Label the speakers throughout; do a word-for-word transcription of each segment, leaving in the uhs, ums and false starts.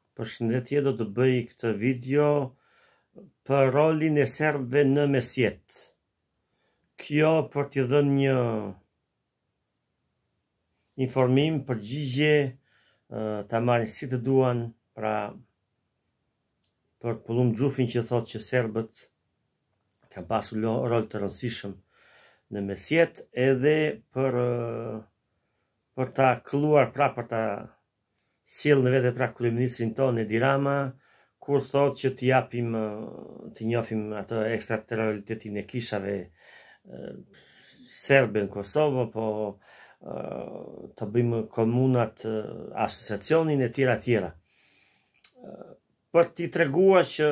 Speaker 1: Përshëndetje, do të bëj këtë video për rolin e serbëve në mesjet. Kjo për t'i dhënë një informim, përgjigje, ta marrin si të duan, pra për pullum gjufin që thotë që serbët kanë pasur rol të rëndësishëm në mesjet, edhe për për ta këlluar, pra për ta sjell në vete pra kryeministrin tonë Edi Rama, kur thotë që t'i japim, t'i njohim atë ekstraterritorialitetin e kishave serbe në Kosovë, po të bëjmë komunat, asociacionin e tjera tjera. Për t'i treguar që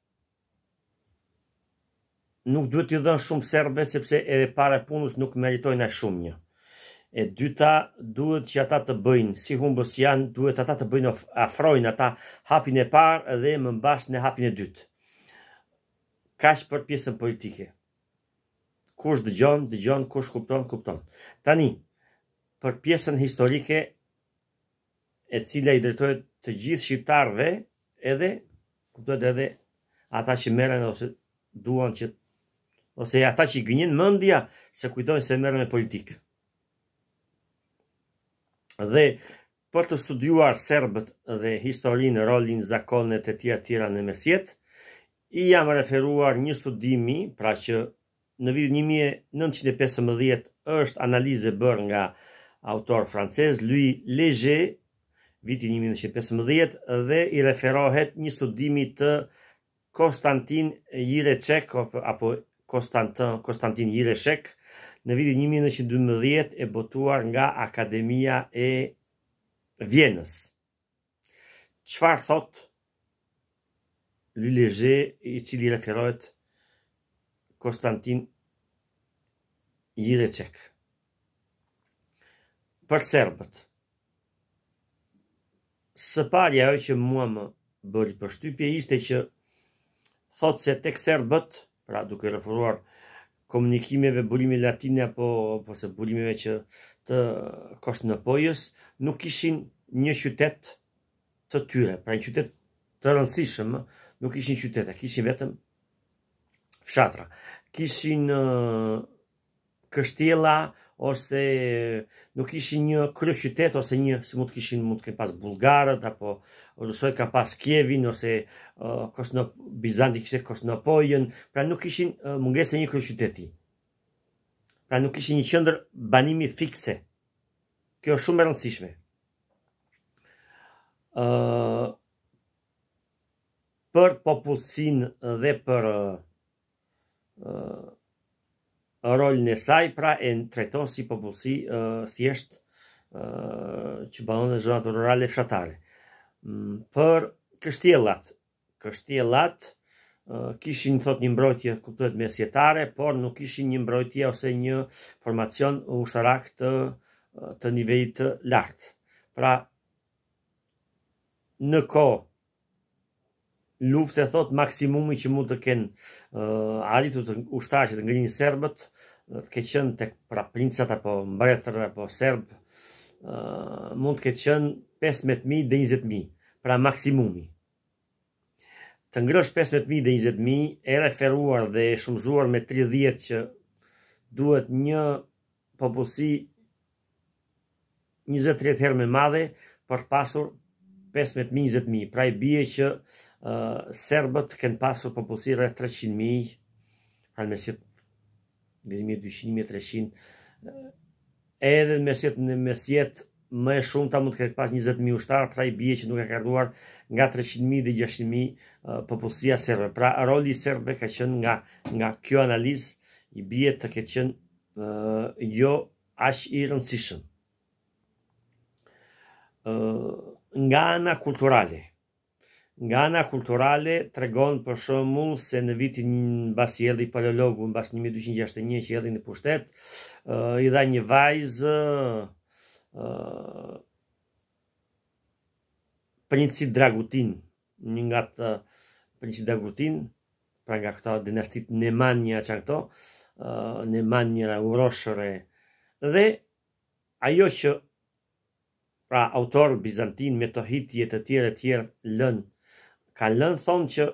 Speaker 1: nuk duhet t'i dhënë shumë serbe, sepse edhe para punës nuk meritojnë aq shumë një. E dyta, duhet që ata të bëjnë, si humbës janë, duhet ata të bëjnë, afrojnë ata hapin e parë dhe më mbas në hapin e dytë. Kaq për pjesën politike. Kush dëgjon, dëgjon, kush kupton, kupton. Tani, për pjesën historike, e cila i drejtohet të gjithë shqiptarëve, edhe, kuptohet edhe ata që merren ose duan që, ose ata që gënjen mendja se kujtojnë se merren me politikë. Dhe për të studiuar serbët dhe historinë, rolin, zakonet e tjera tjera në mesjet, i jam referuar një studimi, pra që në vitin një mijë e nëntëqind e pesëmbëdhjetë është analizë bërë nga autor francez Louis Leger, vitin një mijë e nëntëqind e pesëmbëdhjetë, dhe i referohet një studimi të Konstantin Jirecek apo Konstantin Konstantin Jirecek në vitin një mijë e nëntëqind e dymbëdhjetë, e botuar nga Akademia e Vjenës. Çfarë thot Louis Leger, i cili referohet Konstantin Jirecek? Për serbët. Së pari, ajo që mua më bëri përshtypje ishte që thot se tek serbët, pra duke referuar komunikimeve, burimeve latine apo ose burimeve që të Konstantinopojës, nuk kishin një qytet të tyre, pra një qytet të rëndësishëm, nuk kishin qytete, kishin vetëm fshatra. Kishin uh, kështjella, ose nuk kishin një kryeqytet, ose një, si mund të kishin, mund të kenë pas bullgarët, apo rusojt kanë pas Kievin, ose uh, Kosno, Bizanti kishte Konstantinopojën, pra nuk kishin uh, mungesë një kryeqyteti. Pra nuk kishin një qendër banimi fikse. Kjo është shumë e rëndësishme. Uh, për popullsinë dhe për uh, uh, rolin e saj, pra e trajton si popullsi uh, thjesht uh, që banon në zonat rurale fshatare. Mm, për kështjellat, kështjellat uh, kishin thot një mbrojtje, kuptohet, mesjetare, por nuk kishin një mbrojtje ose një formacion ushtarak të të nivelit të lartë. Pra në kohë lufte, thot, maksimumi që mund të kenë uh, arritur të ushtarë që të ngrihin serbët, të ketë qenë tek pra princat apo mbretër apo serb, uh, mund të ketë qenë pesëmbëdhjetë mijë dhe njëzet mijë, pra maksimumi. Të ngrësh pesëmbëdhjetë mijë dhe njëzet mijë, e referuar dhe e shumëzuar me tridhjetë që duhet një popullsi njëzet tridhjetë herë më madhe për pasur pesëmbëdhjetë mijë njëzet mijë. Pra i bie që uh, serbët kanë pasur popullsi rreth treqind mijë, pra në mesjet deri në dyqind mijë treqind, edhe në mesjet në mesjet më e shumta mund të ketë pas njëzet mijë ushtar, pra i bie që nuk e ka ardhuar nga treqind mijë dhe gjashtëqind mijë uh, popullsia serbe. Pra roli i serbëve ka qenë nga nga kjo analizë, i bie të ketë qenë uh, jo aq i rëndësishëm. Uh, nga ana kulturale. Nga ana kulturale tregon për shembull se në vitin mbas i erdhi paleologu mbas një mijë e dyqind e gjashtëdhjetë e një që erdhi në pushtet, uh, i dha një vajzë uh, princi Dragutin, një nga të princi Dragutin, pra nga këto dinastit Nemanja që këto, uh, Nemanja Uroshëre, dhe ajo që pra autor bizantin me të hitje të tjera të tjera lën, kanë lënë thonë që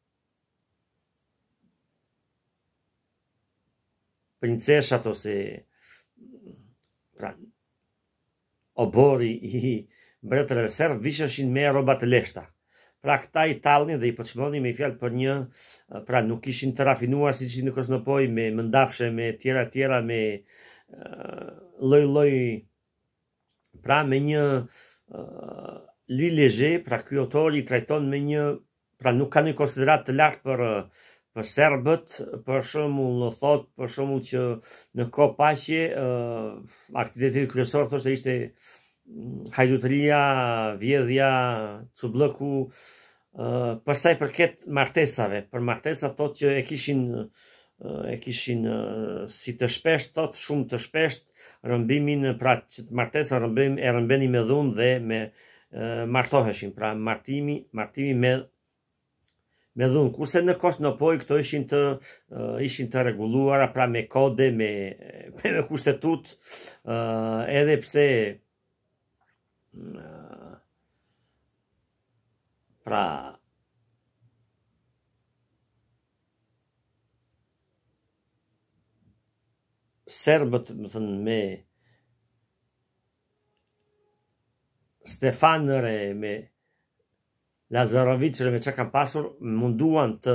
Speaker 1: princeshat ose pra obori i mbretëreve serb visheshin me rroba të lehta. Pra këta i tallnin dhe i përçmonin me fjalë për një, pra nuk ishin të rafinuar siç ishin në Kosnopoj me mëndafshe, me tjera tjera, me lloj-lloj, pra me një uh, lui leger, pra ky autor i trajton me një, pra nuk ka një konsiderat të lartë për për serbët, për shembull në thot, për shembull që në kohë paqe uh, aktiviteti kryesor thoshte ishte hajdutëria, vjedhja, çullëku, uh, për sa i përket martesave. Për martesa thot që e kishin uh, e kishin uh, si të shpesht, thot shumë të shpesht, rëmbimin, pra që martesa rëmbim, e rëmbeni me dhunë dhe me uh, martoheshin, pra martimi, martimi me me dhunë, kurse në Kosnopoj këto ishin të uh, ishin të rregulluara, pra me kode, me me kushtetut, uh, edhe pse uh, pra serbët, më thënë, me Stefanëre, me Lazarovicëre, me që kanë pasur, munduan të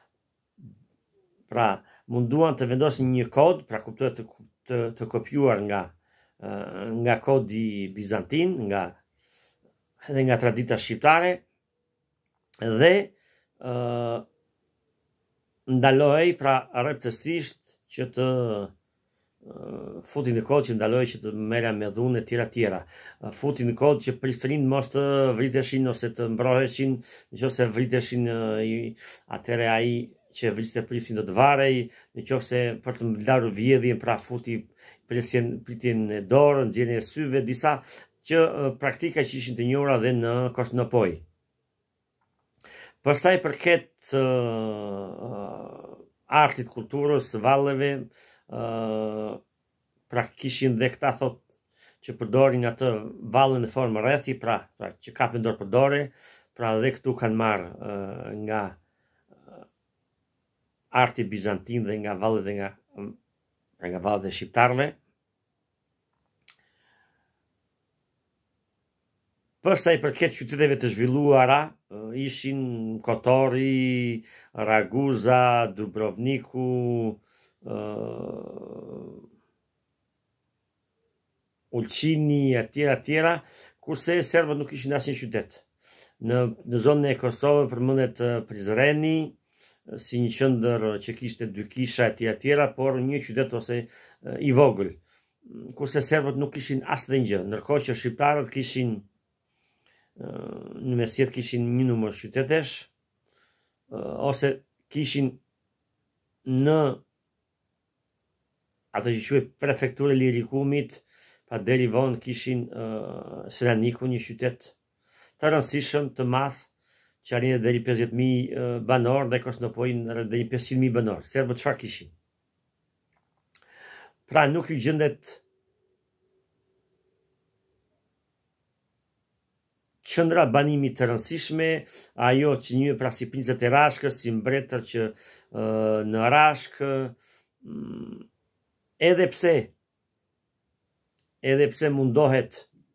Speaker 1: pra munduan të vendosin një kod, pra kuptohet të, të, të kopjuar nga nga kodi bizantin, nga edhe nga tradita shqiptare, dhe uh, ndaloj, pra rreptësisht që të Uh, futi në kod që ndaloj që të merja me dhunë e tjera tjera. Uh, futi në kod që prifrin mos të vriteshin ose të mbroheshin, nëse vriteshin uh, atëre ai që vriste prifrin do të varej, nëse për të larur vjedhjen, pra futi presjen pritjen e dorë, nxjerrjen e syve, disa që uh, praktika që ishin të njohura dhe në Kosnopoj. Për sa i përket uh, uh, artit, kulturës, valleve, Uh, pra kishin dhe këta thot që përdorin atë vallën në formë rrethi, pra, pra që kapën dorë për dore, pra dhe këtu kanë marrë uh, nga uh, arti bizantin dhe nga vallet dhe nga um, pra nga vallet e shqiptarëve. Për sa i përket qyteteve të zhvilluara, uh, ishin Kotori, Raguza, Dubrovniku, Uh, Ulqini, atjera, atjera, kurse serbët nuk ishin asnjë qytet. Në, në zonën e Kosovës përmendet uh, Prizreni, uh, si një qendër që kishte dy kisha etj etj, por një qytet ose uh, i vogël. Kurse serbët nuk kishin asnjë gjë, ndërkohë që shqiptarët kishin uh, në mesjet kishin një numër qytetesh, uh, ose kishin në ato që quhet prefektura e Lirikumit, pa deri vonë kishin uh, Selanikun, një qytet të rëndësishëm, të madh, që arrin deri pesëdhjetë mijë uh, banor, dhe Kosnopojin deri pesëqind mijë banor. Serbët çfarë kishin? Pra nuk ju gjendet qendra banimi të rëndësishme, ajo që një pra si princet e Rashkës, si mbretër që uh, në Rashkë, um, edhe pse edhe pse mundohet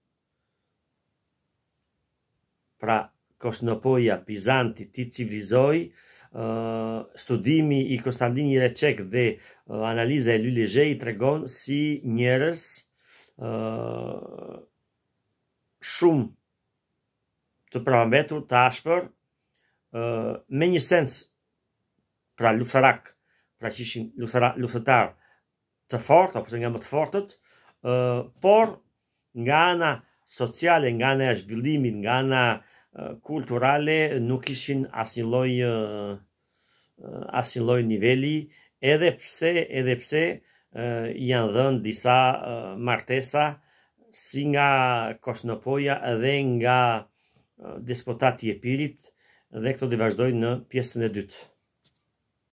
Speaker 1: pra Kosnopoja, Bizanti ti civilizoi, uh, studimi i Konstantin Ireçek dhe uh, analiza e Louis Leger i tregon si njerëz uh, shumë të pravambetur, të ashpër, uh, me një sens pra luftarak, pra që ishin luftëtar të fortë, apo nga më të fortët, uh, por nga ana sociale, nga ana e zhvillimit, nga ana uh, kulturale, nuk ishin asnjë lloj uh, asnjë lloj niveli, edhe pse edhe pse uh, janë dhënë disa uh, martesa si nga Kosnopoja edhe nga uh, despotati i Epirit, dhe këto do vazhdojnë në pjesën e dytë.